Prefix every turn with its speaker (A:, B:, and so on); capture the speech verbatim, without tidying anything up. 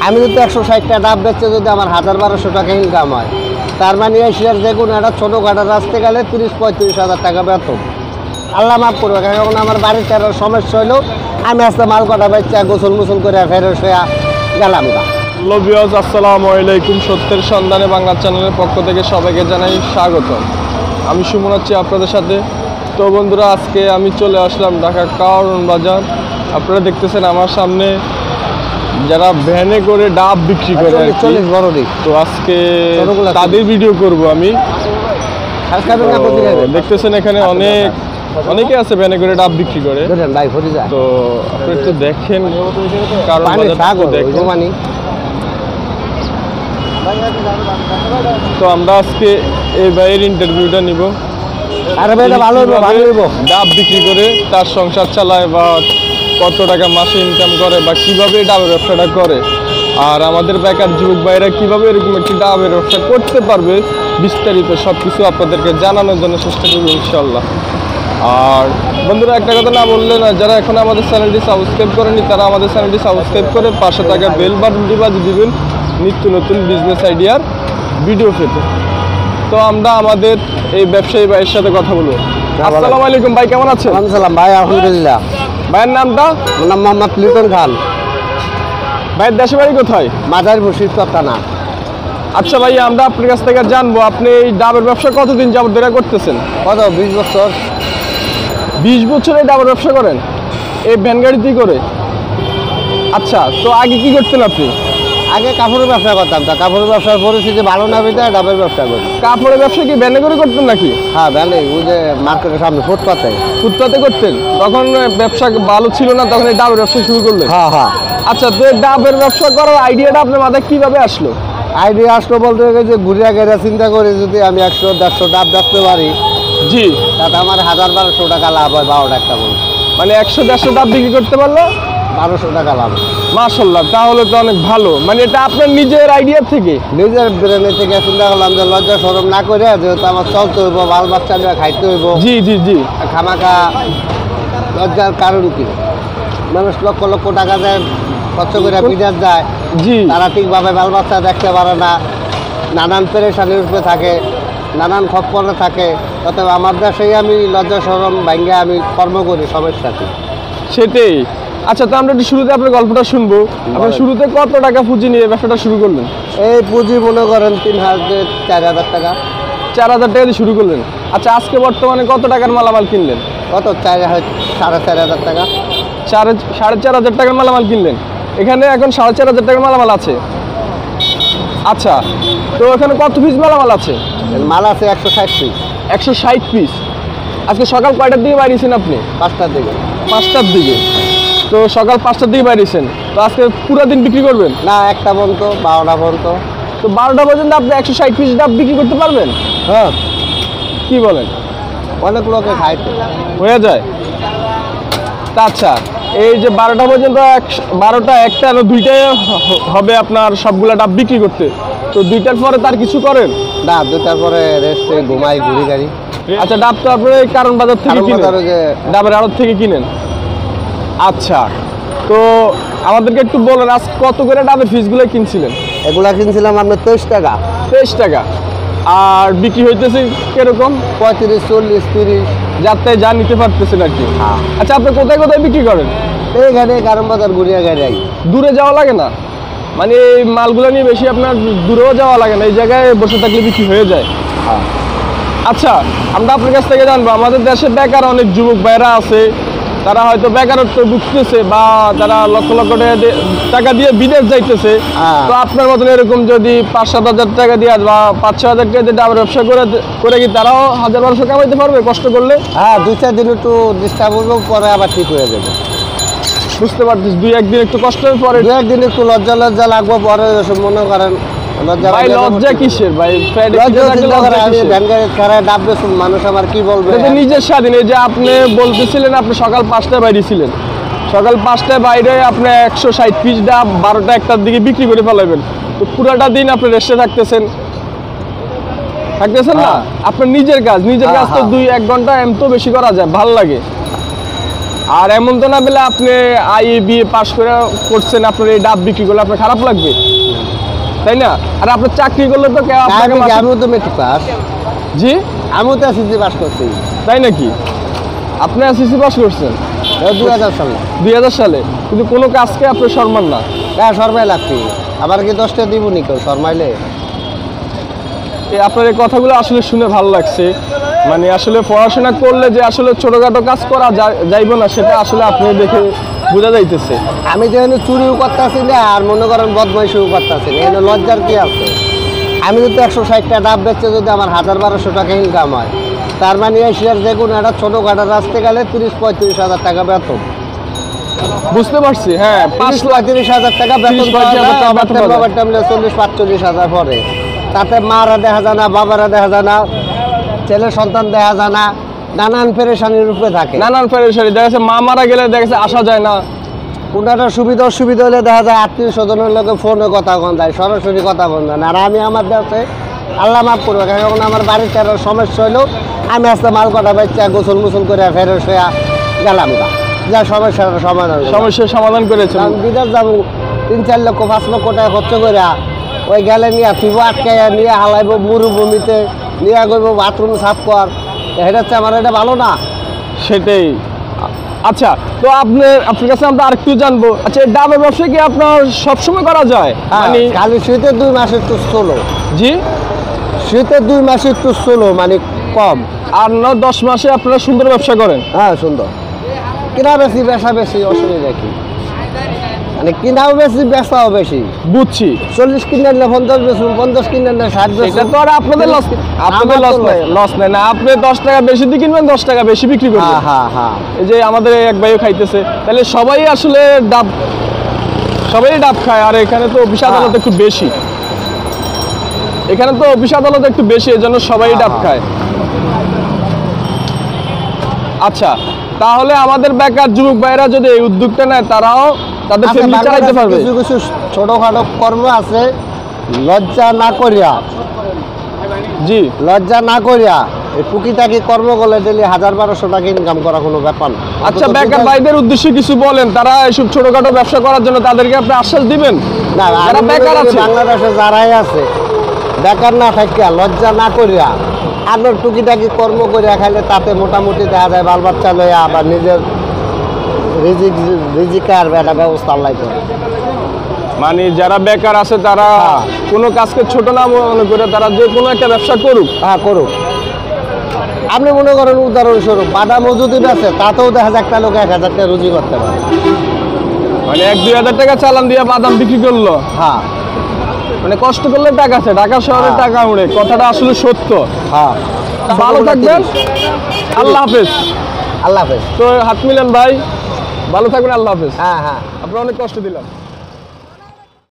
A: আমি যদি একশো ষাটটা ডাব বেচতে যদি আমার হাজার বারোশো টাকা ইনকাম হয়, তার মানে এশিয়ার যে কোনো একটা ছোটোখাটো রাস্তায় গেলে তিরিশ পঁয়ত্রিশ হাজার টাকা বেতন। আল্লাহ মাফ করবে, কারণ আমার বাড়ির চার সমস্যা হলেও আমি আজকে মাল কটা বেচা গোসল মুসল করে ফেরত হয়ে গেলাম না।
B: হ্যালো ভিউয়ার্স, আসসালামু আলাইকুম। সত্যের সন্ধানে বাংলা চ্যানেলের পক্ষ থেকে সবাইকে জানাই স্বাগতম। আমি সুমন আছি আপনাদের সাথে। তো বন্ধুরা, আজকে আমি চলে আসলাম ঢাকা কারওয়ান বাজার। আপনারা দেখতেছেন আমার সামনে যারা ভ্যানে করে ডাব বিক্রি করে,
A: চল্লিশ বড় দিক।
B: তো আজকে তাদের ভিডিও করব আমি। দেখতেছেন এখানে অনেক অনেকে আছে ভ্যানে করে ডাব বিক্রি করে। তো আপনি একটু দেখেন কারণ তো আমরা আজকে এই ভাইয়ের ইন্টারভিউটা নিব। ডাব বিক্রি করে তার সংসার চালায় বা কত টাকা মাসে ইনকাম করে বা কিভাবে ডাবের ব্যবসাটা করে, আর আমাদের বেকার যুবক ভাইরা কিভাবে এরকম একটি ডাবের ব্যবসা করতে পারবে, বিস্তারিত সব কিছু আপনাদেরকে জানানোর জন্য চেষ্টা করবো ইনশাল্লাহ। আর বন্ধুরা, একটা কথা না বললে না, যারা এখন আমাদের চ্যানেলটি সাবস্ক্রাইব করেনি তারা আমাদের চ্যানেলটি সাবস্ক্রাইব করে পাশে থাকা বেল বাটনটি বাজিয়ে দিবেন নিত্য নতুন বিজনেস আইডিয়ার ভিডিও পেতে। তো আমরা আমাদের এই ব্যবসায়ী ভাইয়ের সাথে কথা বলবো। আসসালামু আলাইকুম ভাই, কেমন আছেন?
A: সালাম ভাই, আলহামদুলিল্লাহ।
B: ভাইয়ের নামটা?
A: আমার নাম মোহাম্মদ লিটন খান।
B: ভাইয়ের দেশে বাড়ি কোথায়?
A: মাদারীপুর শিবচর থানা।
B: আচ্ছা ভাই, আমরা আপনার কাছ থেকে জানবো আপনি এই ডাবের ব্যবসা কতদিন যাবত ধরে করতেছেন?
A: কত? বিশ বছর।
B: বিশ বছর এই ডাবের ব্যবসা করেন এই ভ্যান গাড়িতেই করে? আচ্ছা, তো আগে কি করতেন আপনি?
A: আগে কাপড়ের ব্যবসা করতাম। তা কাপড়ের ব্যবসার পরিস্থিতি ভালো না বিধায় ডাবের ব্যবসা করি।
B: কাপড়ের ব্যবসা কি ভ্যানে করে করতেন নাকি?
A: হ্যাঁ, ভ্যানে, ওই যে মার্কেটের সামনে ফুটপাতে।
B: ফুটপাতে করতেন? তখন ব্যবসা ভালো ছিল না, তখন এই ডাবের ব্যবসা শুরু করলেন?
A: হ্যাঁ হ্যাঁ।
B: আচ্ছা, তো এই ডাবের ব্যবসা করার আইডিয়াটা আপনার মাথায় কিভাবে আসলো?
A: আইডিয়া আসলো বলতে যে ঘুরিয়া গেড়ে চিন্তা করি যদি আমি একশো দেড়শো ডাব বেচতে পারি,
B: জি,
A: তাতে আমার হাজার বারোশো টাকা লাভ হয়। বারো টাকা বলছি,
B: মানে একশো দেড়শো ডাব বিক্রি করতে পারলো
A: বারোশো টাকা লাভ।
B: মাশাআল্লাহ, তাহলে তো অনেক ভালো। মানে এটা আপনার নিজের আইডিয়া থেকে?
A: নিজের ব্রেনে থেকে চিন্তা করলাম যে লজ্জা শরম না করে, যেহেতু আমার চলতে হইব, বাল বাচ্চা নিয়ে খাইতে হইব।
B: জি জি জি।
A: খামাখা লজ্জার কারণ কি? মানুষ লক্ষ লক্ষ টাকা দেয় খরচ করে বিদেশ যায়,
B: জি,
A: তারা ঠিকভাবে বাল বাচ্চা দেখতে পারে না, নানান পেরেশানির উপরে থাকে, নানান খপ্পরে থাকে। অতএব আমার দেশেই আমি লজ্জা শরম ভাঙ্গে আমি কর্ম করি সবার সাথে।
B: সেটাই। আচ্ছা, তো আমরা একটু শুরুতে আপনার গল্পটা শুনবো। আপনি শুরুতে কত টাকা পুঁজি নিয়ে ব্যবসাটা শুরু করলেন?
A: এই পুঁজি মনে করেন তিন হাজার চার হাজার টাকা।
B: চার হাজার টাকা দিয়ে শুরু করলেন। আচ্ছা, আজকে বর্তমানে কত টাকার মালামাল কিনলেন?
A: কত? চার সাড়ে চার হাজার টাকা।
B: সাড়ে সাড়ে চার হাজার টাকার মালামাল কিনলেন। এখানে এখন সাড়ে চার হাজার টাকার মালামাল আছে। আচ্ছা, তো এখানে কত পিস মালামাল আছে?
A: মাল আছে একশো ষাট পিস।
B: একশো ষাট পিস। আজকে সকাল কয়টার দিকে বাইরেছেন আপনি?
A: পাঁচটার দিকে।
B: পাঁচটার দিকে। তো সকাল পাঁচটার দিকে বাইরেছেন, তো আজকে পুরো দিন বিক্রি করবেন?
A: না, একটা পর্যন্ত, বারোটা পর্যন্ত।
B: তো বারোটা পর্যন্ত আপনি একশো ষাট পিস ডাব বিক্রি করতে পারবেন?
A: হ্যাঁ।
B: কি বলেন?
A: অনেক লোকে খাইতে
B: হয়ে যায়। তা আচ্ছা, এই যে বারোটা পর্যন্ত বারোটা একটা দুইটাই হবে আপনার সবগুলা ডাব বিক্রি করতে, তো দুইটার পরে তার কিছু করেন
A: না? দুইটার পরে রেস্টে ঘুমাই, ঘুরি গাড়ি।
B: আচ্ছা, ডাব তো আপনার এই কারণ বাজার থেকে কিনেন, ডাবের আড়ত থেকে কিনেন। আচ্ছা, তো আমাদেরকে একটু বলেন আজ কত করে ডাবের পিসগুলো কিনছিলেন?
A: এগুলা কিনছিলাম আপনার তেইশ টাকা।
B: তেইশ টাকা। আর বিক্রি হইতেছে কিরকম?
A: পঁয়ত্রিশ, চল্লিশ, তিরিশ,
B: যাতে যা নিতে পারতেছেন আর কি।
A: হ্যাঁ।
B: আচ্ছা, আপনি কোথায় কোথায় বিক্রি করেন?
A: এইখানে কারণ বাজার ঘুরিয়া গাড়ি।
B: দূরে যাওয়া লাগে না? মানে এই মালগুলো নিয়ে বেশি আপনার দূরেও যাওয়া লাগে না, এই জায়গায় বসে থাকলে বিক্রি হয়ে যায়?
A: হ্যাঁ।
B: আচ্ছা, আমরা আপনার কাছ থেকে জানবো, আমাদের দেশে বেকার অনেক যুবক ভাইরা আছে, তারা হয়তো বেকারত্ব ভুগতেছে বা তারা লক্ষ লক্ষ টাকা দিয়ে বিদেশ যাইতেছে। তো আপনার মতন এরকম যদি পাঁচ সাত হাজার টাকা দিয়ে বা পাঁচ ছ হাজার টাকা দিয়ে ডাবের ব্যবসা করে করে কি তারাও হাজার বারোশো কামাইতে পারবে কষ্ট করলে?
A: হ্যাঁ, দুই চার দিন একটু ডিস্টার্ব হলেও পরে আবার ঠিক হয়ে যাবে।
B: বুঝতে পারছিস, দুই একদিন একটু কষ্ট হয়ে পরে
A: দুই একদিন একটু লজ্জা লজ্জা লাগবো, পরে মনে করেন
B: ভাই লজ্জা কিসের ভাই?
A: মানুষ আমার কি বলবে?
B: নিজের স্বাধীন। এই যে আপনি বলতেছিলেন আপনি সকাল পাঁচটায় বাইরে ছিলেন, সকাল পাঁচটায় বাইরে আপনি একশো ষাট পিস ডাব বারোটা একটার দিকে বিক্রি করে ফেলাবেন, তো পুরাটা দিন আপনি রেস্টে থাকতেছেন থাকতেছেন না? আপনার নিজের কাজ, নিজের কাজ তো দুই এক ঘন্টা এম তো বেশি করা যায়, ভাল লাগে। আর এমন তো না বলে আপনি আই বি পাস করে করছেন, আপনার এই ডাব বিক্রি করলে আপনার খারাপ লাগবে, তাই না? আর আপনার চাকরি করলে তো কেউ আপনাকে
A: আমি
B: মাসে-
A: আমিও তো মেট্রিক পাস,
B: জি
A: আমিও তো এসএসসি পাস করছি
B: তাই নাকি? আপনি এসএসসি পাস করছেন
A: দুই হাজার সালে।
B: দুই হাজার সালে, কিন্তু কোনো কাজকে আপনি সম্মান না।
A: হ্যাঁ শর্মাই লাগছি, আবার কি দশটা দিব নি কেউ শর্মাইলে?
B: এই আপনার এই কথাগুলো আসলে শুনে ভালো লাগছে। মানে আসলে পড়াশোনা করলে যে আসলে ছোটখাটো কাজ করা যা- যাইব না, সেটা আসলে আপনি দেখে বোঝা যাইতেছে।
A: আমি যেন চুরিও করতেছি না আর মনে করেন বদমাইশিও করতেছি না, এখানে লজ্জার কি আছে? আমি যদি একশো ষাটটা ডাব বেচে যদি আমার হাজার বারোশো টাকা ইনকাম হয়, তার মানে এশিয়ার যে কোনো একটা ছোটোখাটো রাস্তা গেলে তিরিশ পঁয়ত্রিশ হাজার টাকা বেতন।
B: বুঝতে পারছি, হ্যাঁ পাঁচ
A: তিরিশ
B: লাখ
A: পঁয়ত্রিশ হাজার টাকা বেতন
B: তিরিশ পঁয়ত্রিশ হাজার টাকা বেতন পাওয়া যায়।
A: বাবার টাইমলে চল্লিশ পাঁচচল্লিশ হাজার পরে, তাতে মারা দেখা যায় না, বাবারা দেখা যায় না, ছেলে সন্তান দেখা যায় না, নানান পেরেশানির রূপে থাকে।
B: নানান পেরেশানি, দেখা যাচ্ছে মা মারা গেলে দেখা যাচ্ছে আসা যায় না।
A: কোনো একটা সুবিধা অসুবিধা হলে দেখা যায় আত্মীয় স্বজনের লোকে ফোনে কথা কন যায়, সরাসরি কথা বল না। আর আমি আমার দেশে আল্লাহ মাফ করবো, কারণ আমার বাড়িতে আরো সমস্যা হইলো আমি আজকে মাল কটা বাচ্চা গোসল মুসল করে ফেরত হয়ে গেলাম গা, যা সমস্যার সমাধান হইলো।
B: সমস্যার সমাধান করেছেন।
A: আমি বিদেশ যাবো তিন চার লক্ষ পাঁচ লক্ষ টাকা খরচ করে ওই গেলে নিয়ে ফিবো আটকাইয়া নিয়ে হালাইবো মরুভূমিতে নিয়ে করবো বাথরুম সাফ কর, এটা হচ্ছে আমার এটা ভালো না।
B: সেটাই। আচ্ছা, তো আপনার আপনার কাছে আমরা আরেকটু জানবো, আচ্ছা এই ডাবের ব্যবসা কি আপনার সবসময় করা যায়?
A: হ্যাঁ,
B: মানে
A: খালি শীতের দুই মাস একটু চলো,
B: জি,
A: শীতের দুই মাস একটু চলো মানে কম।
B: আর ন দশ মাসে আপনারা সুন্দর ব্যবসা করেন।
A: হ্যাঁ সুন্দর, কিনা বেশি বেচা বেশি, অসুবিধা কি? মানে কিনাও বেশি বেচাও বেশি।
B: বুঝছি,
A: চল্লিশ কিনে নিলে পঞ্চাশ বেচুন, পঞ্চাশ কিনে নিলে ষাট
B: এটা
A: বেচুন।
B: তো আর আপনাদের লস, আপনাদের লস নেই, লস নেই না। আপনি দশ টাকা বেশি দিয়ে কিনবেন, দশ টাকা বেশি বিক্রি করবেন।
A: হ্যাঁ হ্যাঁ হ্যাঁ,
B: এই যে আমাদের এক ভাইও খাইতেছে, তাহলে সবাই আসলে ডাব, সবাই ডাব খায়। আর এখানে তো অফিস আদালত একটু বেশি, এখানে তো অফিস আদালত একটু বেশি, এই জন্য সবাই ডাব খায়। আচ্ছা, তাহলে আমাদের বেকার যুবক ভাইরা যদি এই উদ্যোগটা নেয়, তারাও তাদের
A: আচ্ছা,
B: ফ্যামিলি চালাতে
A: বাংলাদেশে
B: পারবে।
A: কিছু কিছু ছোটখাটো কর্ম আছে, লজ্জা না করিয়া,
B: জি,
A: লজ্জা না করিয়া এই টুকিটাকি কর্ম করলে ডেলি হাজার বারোশো টাকা ইনকাম করা কোনো ব্যাপার না।
B: আচ্ছা
A: অন্তত
B: বেকার
A: দুই-
B: ভাইদের উদ্দেশ্যে কিছু বলেন, তারা এইসব ছোটখাটো ব্যবসা করার জন্য তাদেরকে আপনি আশ্বাস দিবেন?
A: না, আমি
B: যারা
A: মনে
B: বেকার
A: করি
B: আছে,
A: বাংলাদেশে যারাই আছে বেকার না থাকিয়া লজ্জা না করিয়া আরো টুকিটাকি কর্ম করিয়া খাইলে তাতে মোটামুটি দেখা যায় বাল বাচ্চা লইয়া আবার নিজের রিজিক রিজিকার একটা ব্যবস্থা আল্লাহ করে।
B: মানে যারা বেকার আছে তারা
A: হ্যাঁ।
B: কোনো কাজকে ছোট না মনে করে তারা যে কোনো একটা ব্যবসা করুক।
A: হ্যাঁ করুক। আপনি মনে করেন উদাহরণস্বরূপ বাদাম যদি আছে, তাতেও দেখা যায় একটা লোক এক হাজার টাকা রুজি করতে পারে।
B: মানে এক দুই হাজার টাকা চালান দিয়ে বাদাম বিক্রি করলো,
A: হ্যাঁ
B: মানে কষ্ট করলে টাকা আছে, ঢাকা শহরে
A: হ্যাঁ।
B: টাকা উড়ে, কথাটা আসলে সত্য।
A: হ্যাঁ,
B: ভালো থাকবেন, আল্লাহ হাফেজ।
A: আল্লাহ হাফেজ।
B: তো হাত মিলান ভাই, ভালো থাকবেন, আল্লাহ হাফেজ।
A: হ্যাঁ হ্যাঁ।
B: আপনার অনেক কষ্ট দিলাম।